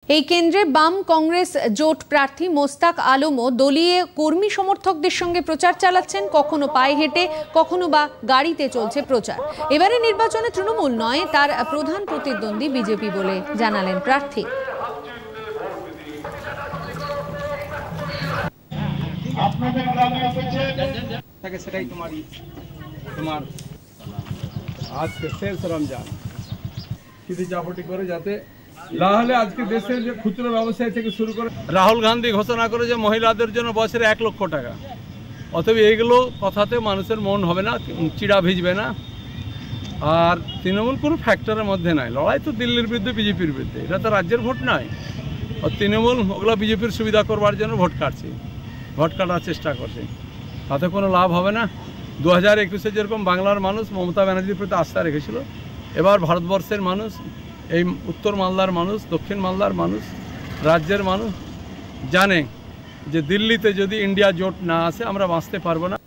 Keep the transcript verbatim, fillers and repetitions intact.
এই কেন্দ্রে বাম কংগ্রেস জোট প্রার্থী মোস্তাক আলমও দলীয় কর্মী সমর্থকদের সঙ্গে প্রচার চালাচ্ছেন। কখনো পায়ে হেঁটে, কখনো বা গাড়িতে চলছে প্রচার। এবারে নির্বাচনে তৃণমূল নয়, তার প্রধান প্রতিদ্বন্দ্বী বিজেপি বলে জানালেন প্রার্থী। সেটাই তোমার তোমার আজকে শেষ রমজান কিছু চাপটি করে যাতে না হলে আজকে দেশের যে খুচরো ব্যবসায়ী থেকে শুরু করে রাহুল গান্ধী ঘোষণা করে যে মহিলাদের জন্য বছরে এক লক্ষ টাকা, অতএব এইগুলো কথাতে মানুষের মন হবে না, চিড়া ভিজবে না। আর তৃণমূল কোনো ফ্যাক্টরের মধ্যে নয়, লড়াই তো দিল্লির বিরুদ্ধে বিজেপির বিরুদ্ধে, এটা তো রাজ্যের ভোট নয়। আর তৃণমূল ওগুলো বিজেপির সুবিধা করবার জন্য ভোট কাটছে, ভোট কাটার চেষ্টা করছে, তাতে কোনো লাভ হবে না। দু হাজার একুশে যেরকম বাংলার মানুষ মমতা ব্যানার্জির প্রতি আস্থা রেখেছিল, এবার ভারতবর্ষের মানুষ, এই উত্তর মালদার মানুষ, দক্ষিণ মালদার মানুষ, রাজ্যের মানুষ জানে যে দিল্লিতে যদি ইন্ডিয়া জোট না আসে আমরা বাঁচতে পারবো না।